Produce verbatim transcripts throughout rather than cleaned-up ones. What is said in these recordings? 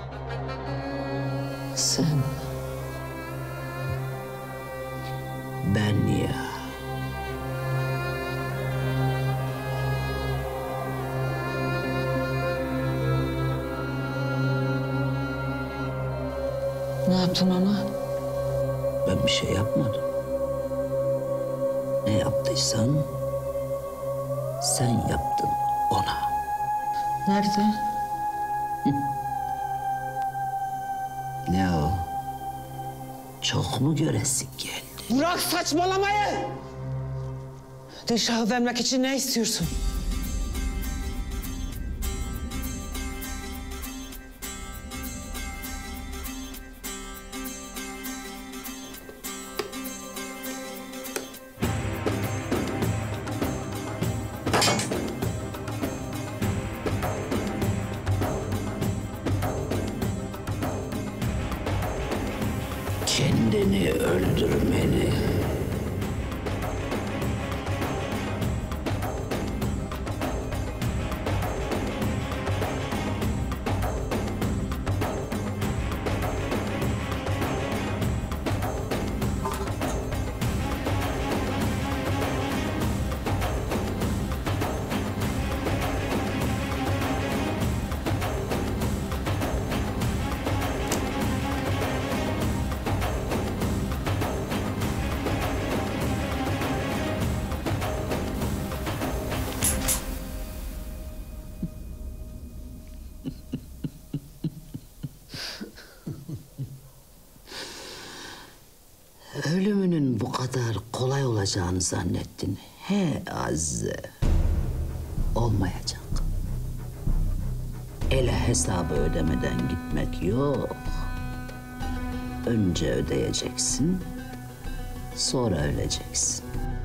Sen... Ben ya. Ne yaptın ona? Ben bir şey yapmadım. Ne yaptıysan sen yaptın ona. Nerede? Ne o? Çok mu göresin geldi? Bırak saçmalamayı! Dilşah'ı vermek için ne istiyorsun? Kendini öldürmeni. Ölümünün bu kadar kolay olacağını zannettin. He Azize. Olmayacak. Ele hesabı ödemeden gitmek yok. Önce ödeyeceksin, sonra öleceksin.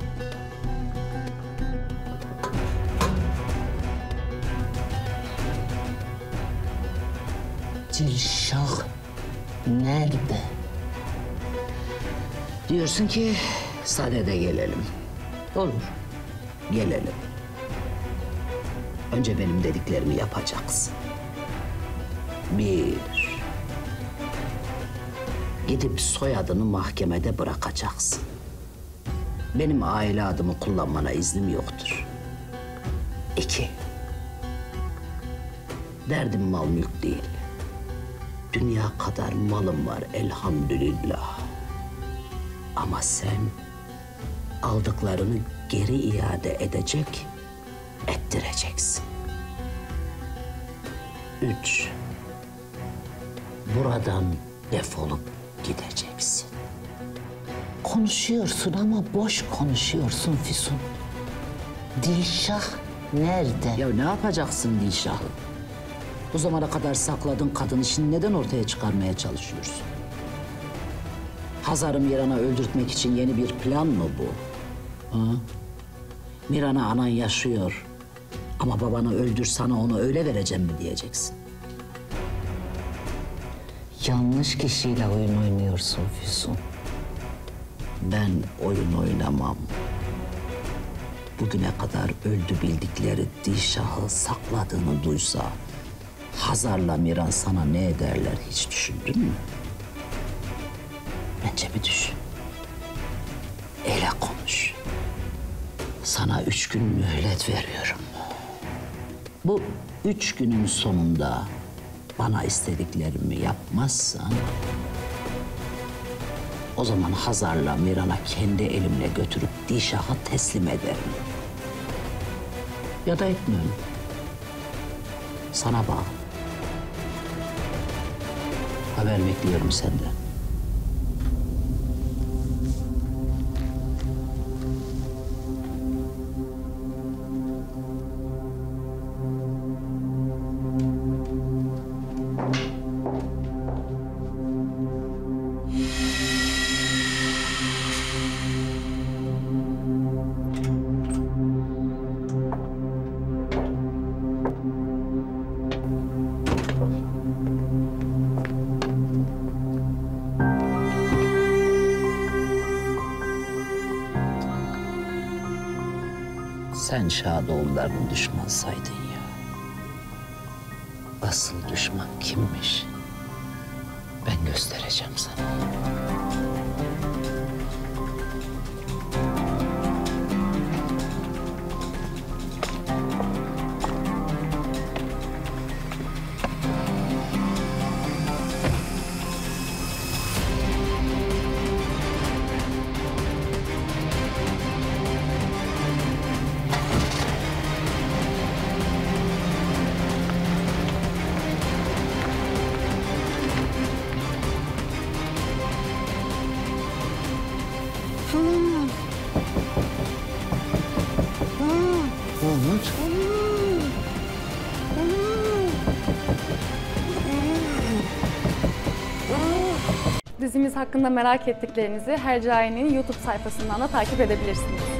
Dilşah nerede? Diyorsun ki sadede gelelim. Olur, gelelim. Önce benim dediklerimi yapacaksın. Bir, gidip soyadını mahkemede bırakacaksın. Benim aile adımı kullanmana iznim yoktur. İki, derdim mal mülk değil. Dünya kadar malım var elhamdülillah. Ama sen aldıklarını geri iade edecek, ettireceksin. Üç, buradan defolup gideceksin. Konuşuyorsun ama boş konuşuyorsun Füsun. Dilşah nerede? Ya ne yapacaksın Dilşah'ı? Bu zamana kadar sakladığın kadın işini neden ortaya çıkarmaya çalışıyorsun? Hazar'ı Miran'a öldürtmek için yeni bir plan mı bu? Ha? Miran'a anan yaşıyor. Ama babanı öldür sana onu öyle vereceğim mi diyeceksin? Yanlış kişiyle oyun oynuyorsun Füsun. Ben oyun oynamam. Bugüne kadar öldü bildikleri Dilşah'ı sakladığını duysa... Hazar'la Miran sana ne ederler hiç düşündün mü? Bence bir düşün. Ele konuş. Sana üç gün mühlet veriyorum. Bu üç günün sonunda bana istediklerimi yapmazsan... o zaman Hazar'la Miran'a kendi elimle götürüp Dilşah'a teslim ederim. Ya da etmiyorum. Sana bağlı. Haber bekliyorum senden. Sen Şadoğulları'nın düşman saydın ya. Asıl düşman kimmiş Ben göstereceğim sana. Dizimiz hakkında merak ettiklerinizi Hercai'nin YouTube sayfasından da takip edebilirsiniz.